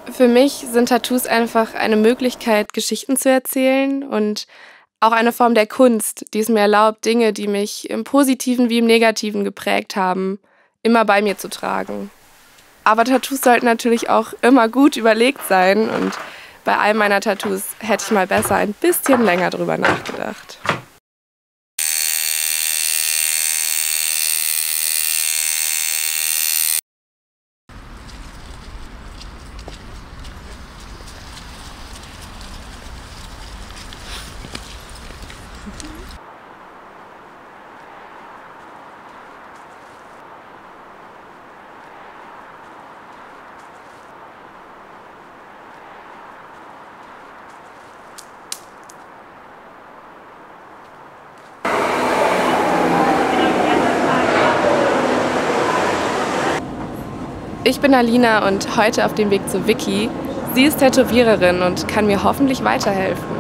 Für mich sind Tattoos einfach eine Möglichkeit, Geschichten zu erzählen und auch eine Form der Kunst, die es mir erlaubt, Dinge, die mich im Positiven wie im Negativen geprägt haben, immer bei mir zu tragen. Aber Tattoos sollten natürlich auch immer gut überlegt sein und bei einem meiner Tattoos hätte ich mal besser ein bisschen länger drüber nachgedacht. Ich bin Alina und heute auf dem Weg zu Vicky. Sie ist Tätowiererin und kann mir hoffentlich weiterhelfen.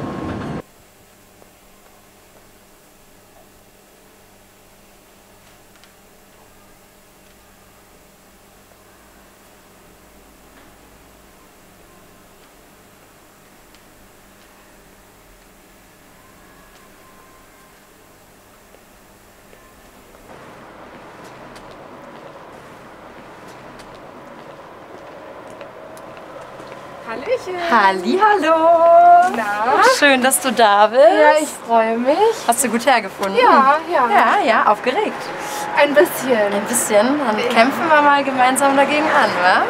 Hallöchen. Hallihallo. Na? Schön, dass du da bist. Ja, ich freue mich. Hast du gut hergefunden? Ja. Aufgeregt. Ein bisschen. Ein bisschen. Dann kämpfen wir mal gemeinsam dagegen an, wa?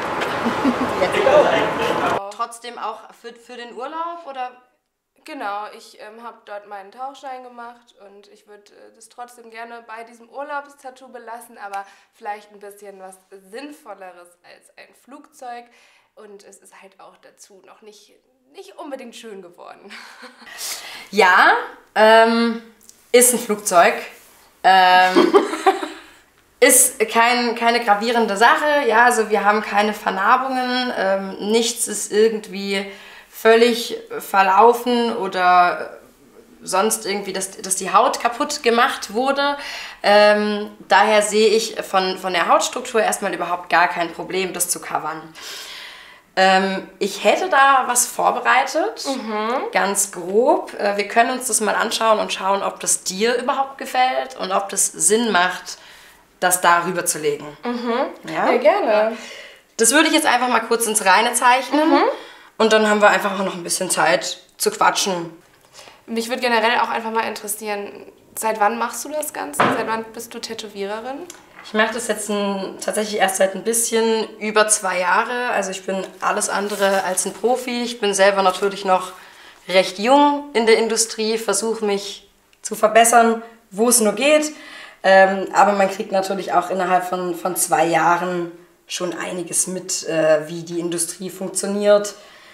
Trotzdem auch für den Urlaub, oder? Genau, ich habe dort meinen Tauchschein gemacht und ich würde das trotzdem gerne bei diesem Urlaubstattoo belassen, aber vielleicht ein bisschen was Sinnvolleres als ein Flugzeug. Und es ist halt auch dazu noch nicht unbedingt schön geworden. Ja, ist ein Flugzeug. Ist keine gravierende Sache. Ja, also wir haben keine Vernarbungen. Nichts ist irgendwie völlig verlaufen oder sonst irgendwie, dass die Haut kaputt gemacht wurde. Daher sehe ich von der Hautstruktur erstmal überhaupt gar kein Problem, das zu covern. Ich hätte da was vorbereitet, ganz grob. Wir können uns das mal anschauen und schauen, ob das dir überhaupt gefällt und ob das Sinn macht, das da rüber zu legen. Ja, gerne. Das würde ich jetzt einfach mal kurz ins Reine zeichnen und dann haben wir einfach auch noch ein bisschen Zeit zu quatschen. Mich würde generell auch einfach mal interessieren, seit wann machst du das Ganze? Seit wann bist du Tätowiererin? Ich mache das jetzt tatsächlich erst seit ein bisschen über 2 Jahre. Also ich bin alles andere als ein Profi. Ich bin selber natürlich noch recht jung in der Industrie, versuche mich zu verbessern, wo es nur geht. Aber man kriegt natürlich auch innerhalb von 2 Jahren schon einiges mit, wie die Industrie funktioniert,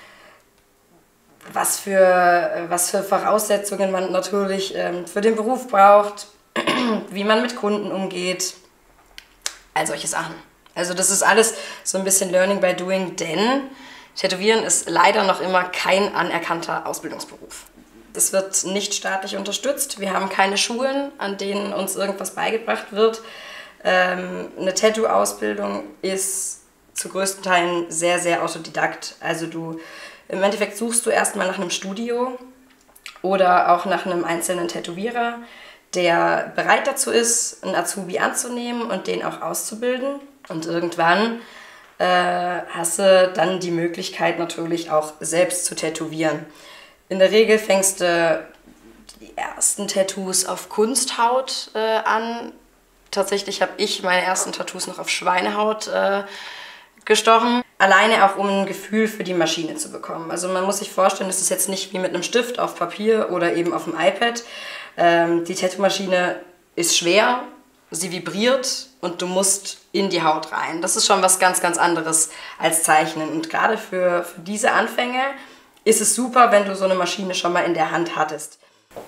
was für Voraussetzungen man natürlich für den Beruf braucht, wie man mit Kunden umgeht. All solche Sachen. Also das ist alles so ein bisschen Learning by Doing, denn Tätowieren ist leider noch immer kein anerkannter Ausbildungsberuf. Es wird nicht staatlich unterstützt. Wir haben keine Schulen, an denen uns irgendwas beigebracht wird. Eine Tattoo-Ausbildung ist zu größten Teilen sehr, sehr autodidakt. Also im Endeffekt suchst du erstmal nach einem Studio oder auch nach einem einzelnen Tätowierer, der bereit dazu ist, einen Azubi anzunehmen und den auch auszubilden. Und irgendwann hast du dann die Möglichkeit natürlich auch selbst zu tätowieren. In der Regel fängst du die ersten Tattoos auf Kunsthaut an. Tatsächlich habe ich meine ersten Tattoos noch auf Schweinehaut gestochen. Alleine auch, um ein Gefühl für die Maschine zu bekommen. Also man muss sich vorstellen, das ist jetzt nicht wie mit einem Stift auf Papier oder eben auf dem iPad. Die Tattoo-Maschine ist schwer, sie vibriert und du musst in die Haut rein. Das ist schon was ganz, ganz anderes als Zeichnen. Und gerade für diese Anfänge ist es super, wenn du so eine Maschine schon mal in der Hand hattest.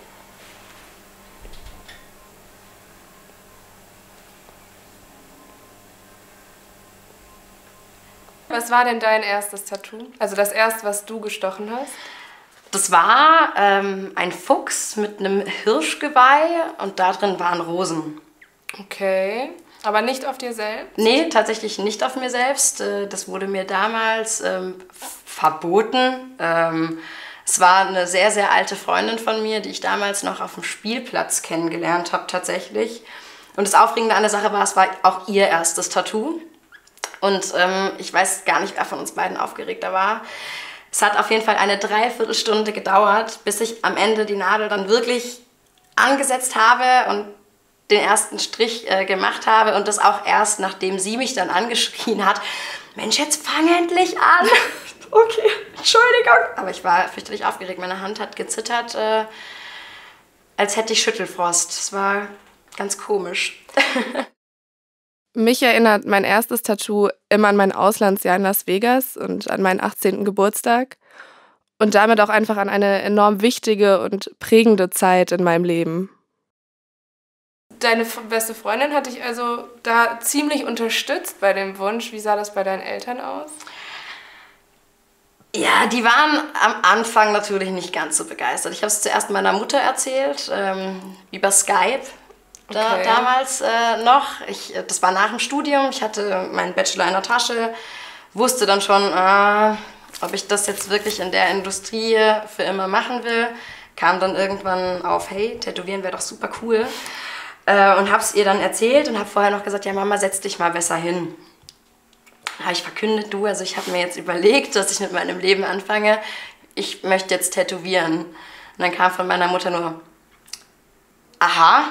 Was war denn dein erstes Tattoo? Also das erste, was du gestochen hast? Das war ein Fuchs mit einem Hirschgeweih und da drin waren Rosen. Okay. Aber nicht auf dir selbst? Nee, tatsächlich nicht auf mir selbst. Das wurde mir damals verboten. Es war eine sehr, sehr alte Freundin von mir, die ich damals noch auf dem Spielplatz kennengelernt habe tatsächlich. Und das Aufregende an der Sache war, es war auch ihr erstes Tattoo. Und ich weiß gar nicht, wer von uns beiden aufgeregter war. Es hat auf jeden Fall eine Dreiviertelstunde gedauert, bis ich am Ende die Nadel dann wirklich angesetzt habe und den ersten Strich gemacht habe. Und das auch erst, nachdem sie mich dann angeschrien hat, Mensch, jetzt fang endlich an. Okay, Entschuldigung. Aber ich war fürchterlich aufgeregt. Meine Hand hat gezittert, als hätte ich Schüttelfrost. Es war ganz komisch. Mich erinnert mein erstes Tattoo immer an mein Auslandsjahr in Las Vegas und an meinen 18. Geburtstag. Und damit auch einfach an eine enorm wichtige und prägende Zeit in meinem Leben. Deine beste Freundin hat dich also da ziemlich unterstützt bei dem Wunsch. Wie sah das bei deinen Eltern aus? Ja, die waren am Anfang natürlich nicht ganz so begeistert. Ich habe es zuerst meiner Mutter erzählt, über Skype damals noch. Das war nach dem Studium, ich hatte meinen Bachelor in der Tasche, wusste dann schon, ob ich das jetzt wirklich in der Industrie für immer machen will. Kam dann irgendwann auf, hey, Tätowieren wäre doch super cool. Und habe es ihr dann erzählt und habe vorher noch gesagt, ja Mama, setz dich mal besser hin. Habe ich verkündet, also ich habe mir jetzt überlegt, dass ich mit meinem Leben anfange. Ich möchte jetzt tätowieren. Und dann kam von meiner Mutter nur, aha,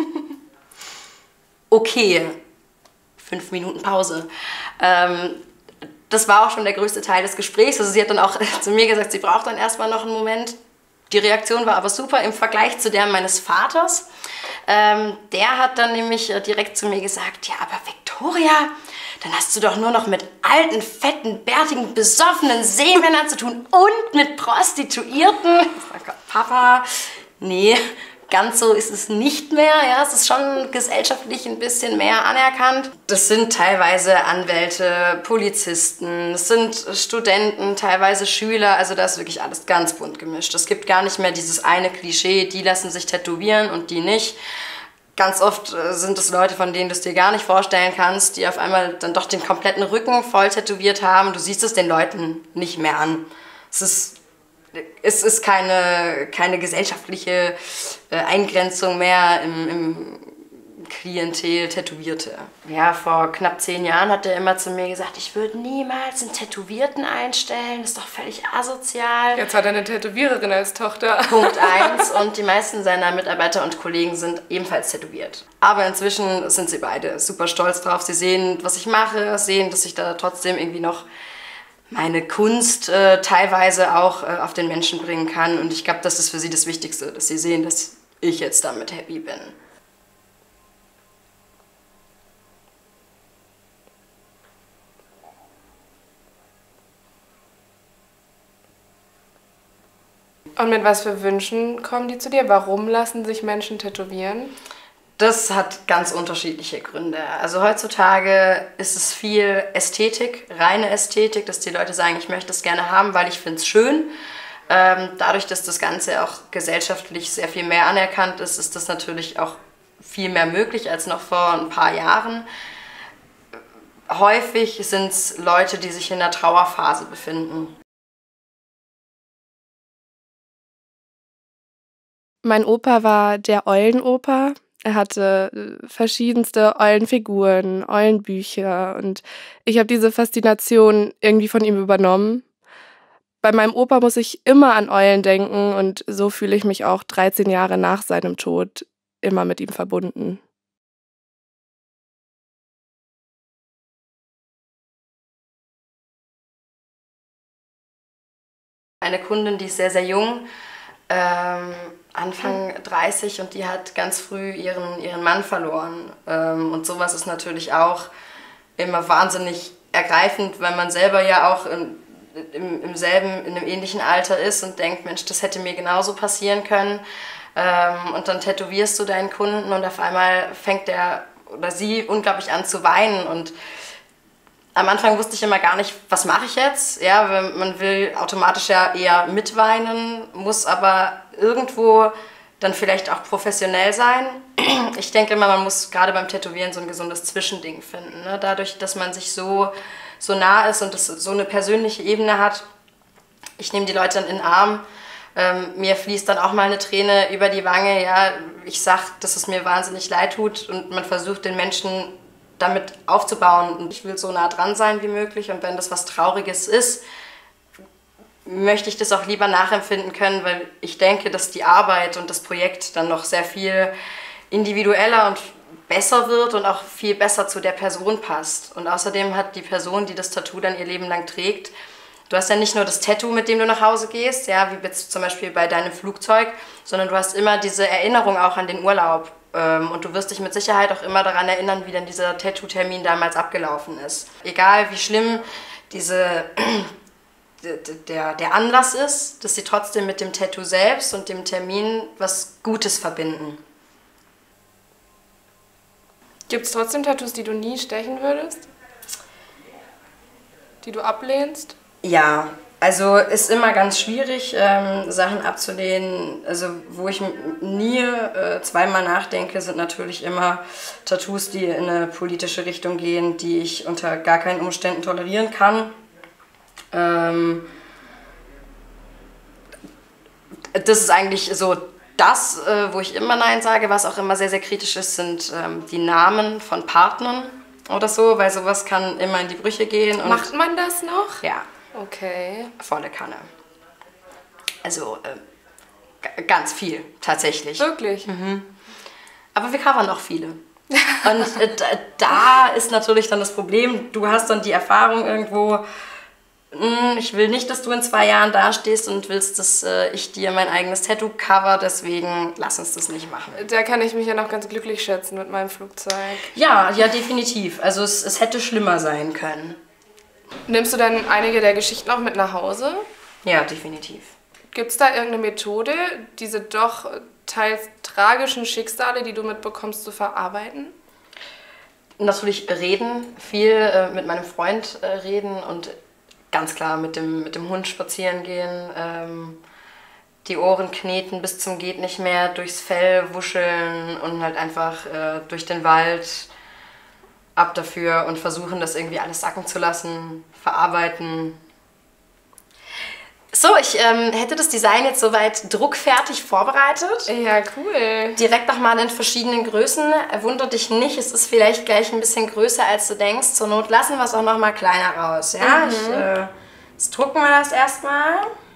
okay, 5 Minuten Pause. Das war auch schon der größte Teil des Gesprächs. Also sie hat dann auch zu mir gesagt, sie braucht dann erstmal noch einen Moment. Die Reaktion war aber super im Vergleich zu der meines Vaters. Der hat dann nämlich direkt zu mir gesagt, ja, aber Victoria, dann hast du doch nur noch mit alten, fetten, bärtigen, besoffenen Seemännern zu tun und mit Prostituierten. Ich sage, Papa, nee, ganz so ist es nicht mehr. Ja, es ist schon gesellschaftlich ein bisschen mehr anerkannt. Das sind teilweise Anwälte, Polizisten, es sind Studenten, teilweise Schüler. Also da ist wirklich alles ganz bunt gemischt. Es gibt gar nicht mehr dieses eine Klischee, die lassen sich tätowieren und die nicht. Ganz oft sind es Leute, von denen du es dir gar nicht vorstellen kannst, die auf einmal dann doch den kompletten Rücken voll tätowiert haben. Du siehst es den Leuten nicht mehr an. Es ist keine gesellschaftliche Eingrenzung mehr im Klientel Tätowierte. Ja, vor knapp 10 Jahren hat er immer zu mir gesagt, ich würde niemals einen Tätowierten einstellen, das ist doch völlig asozial. Jetzt hat er eine Tätowiererin als Tochter. Punkt 1. Und die meisten seiner Mitarbeiter und Kollegen sind ebenfalls tätowiert. Aber inzwischen sind sie beide super stolz drauf. Sie sehen, was ich mache, sehen, dass ich da trotzdem irgendwie noch meine Kunst teilweise auch auf den Menschen bringen kann. Und ich glaube, das ist für sie das Wichtigste, dass sie sehen, dass ich jetzt damit happy bin. Und mit was für Wünschen kommen die zu dir? Warum lassen sich Menschen tätowieren? Das hat ganz unterschiedliche Gründe. Also heutzutage ist es viel Ästhetik, reine Ästhetik, dass die Leute sagen, ich möchte es gerne haben, weil ich finde es schön. Dadurch, dass das Ganze auch gesellschaftlich sehr viel mehr anerkannt ist, ist das natürlich auch viel mehr möglich als noch vor ein paar Jahren. Häufig sind es Leute, die sich in der Trauerphase befinden. Mein Opa war der Eulenopa. Er hatte verschiedenste Eulenfiguren, Eulenbücher und ich habe diese Faszination irgendwie von ihm übernommen. Bei meinem Opa muss ich immer an Eulen denken und so fühle ich mich auch 13 Jahre nach seinem Tod immer mit ihm verbunden. Eine Kundin, die ist sehr, sehr jung, Anfang 30 und die hat ganz früh ihren Mann verloren. Und sowas ist natürlich auch immer wahnsinnig ergreifend, weil man selber ja auch in einem ähnlichen Alter ist und denkt, Mensch, das hätte mir genauso passieren können. Und dann tätowierst du deinen Kunden und auf einmal fängt der oder sie unglaublich an zu weinen. Und am Anfang wusste ich immer gar nicht, was mache ich jetzt? Ja, man will automatisch ja eher mitweinen, muss aber irgendwo dann vielleicht auch professionell sein. Ich denke immer, man muss gerade beim Tätowieren so ein gesundes Zwischending finden. Ne? Dadurch, dass man sich so nah ist und das so eine persönliche Ebene hat. Ich nehme die Leute dann in den Arm. Mir fließt dann auch mal eine Träne über die Wange. Ja, ich sage, dass es mir wahnsinnig leid tut und man versucht, den Menschen damit aufzubauen. Und ich will so nah dran sein wie möglich. Und wenn das was Trauriges ist, möchte ich das auch lieber nachempfinden können, weil ich denke, dass die Arbeit und das Projekt dann noch sehr viel individueller und besser wird und auch viel besser zu der Person passt. Und außerdem hat die Person, die das Tattoo dann ihr Leben lang trägt, du hast ja nicht nur das Tattoo, mit dem du nach Hause gehst, ja, wie jetzt zum Beispiel bei deinem Flugzeug, sondern du hast immer diese Erinnerung auch an den Urlaub. Und du wirst dich mit Sicherheit auch immer daran erinnern, wie dann dieser Tattoo-Termin damals abgelaufen ist. Egal wie schlimm der Anlass ist, dass sie trotzdem mit dem Tattoo selbst und dem Termin was Gutes verbinden. Gibt es trotzdem Tattoos, die du nie stechen würdest? Die du ablehnst? Ja, also ist immer ganz schwierig, Sachen abzulehnen. Also wo ich nie zweimal nachdenke, sind natürlich immer Tattoos, die in eine politische Richtung gehen, die ich unter gar keinen Umständen tolerieren kann. Das ist eigentlich so das, wo ich immer Nein sage. Was auch immer sehr, sehr kritisch ist, sind die Namen von Partnern oder so, weil sowas kann immer in die Brüche gehen. Und macht man das noch? Ja. Okay. Volle Kanne. Also ganz viel, tatsächlich. Wirklich? Mhm. Aber wir covern auch viele. Und da ist natürlich dann das Problem, du hast dann die Erfahrung irgendwo, ich will nicht, dass du in 2 Jahren dastehst und willst, dass ich dir mein eigenes Tattoo cover, deswegen lass uns das nicht machen. Da kann ich mich ja noch ganz glücklich schätzen mit meinem Flugzeug. Ja, definitiv. Also es hätte schlimmer sein können. Nimmst du dann einige der Geschichten auch mit nach Hause? Ja, definitiv. Gibt es da irgendeine Methode, diese doch teils tragischen Schicksale, die du mitbekommst, zu verarbeiten? Natürlich reden, viel mit meinem Freund reden und ganz klar mit dem Hund spazieren gehen, die Ohren kneten bis zum geht nicht mehr, durchs Fell wuscheln und halt einfach durch den Wald ab dafür und versuchen, das irgendwie alles sacken zu lassen, verarbeiten. So, ich hätte das Design jetzt soweit druckfertig vorbereitet. Ja, cool. Direkt nochmal in verschiedenen Größen. Wundert dich nicht, es ist vielleicht gleich ein bisschen größer, als du denkst. Zur Not lassen wir es auch nochmal kleiner raus. Ja? Jetzt drucken wir das erstmal.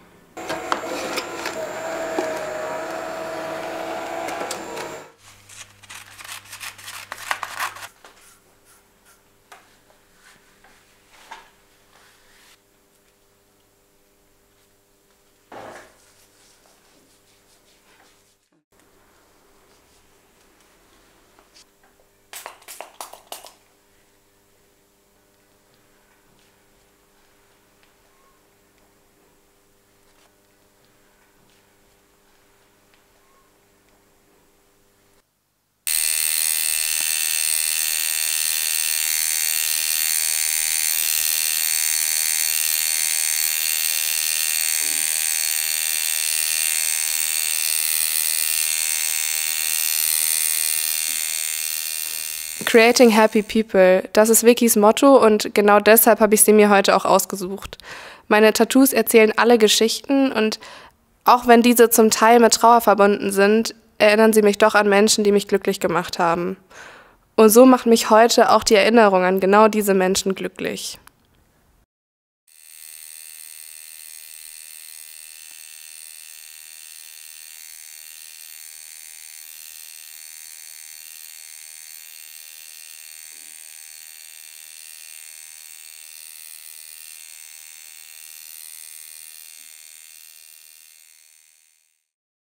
Creating Happy People, das ist Vickys Motto und genau deshalb habe ich sie mir heute auch ausgesucht. Meine Tattoos erzählen alle Geschichten und auch wenn diese zum Teil mit Trauer verbunden sind, erinnern sie mich doch an Menschen, die mich glücklich gemacht haben. Und so macht mich heute auch die Erinnerung an genau diese Menschen glücklich.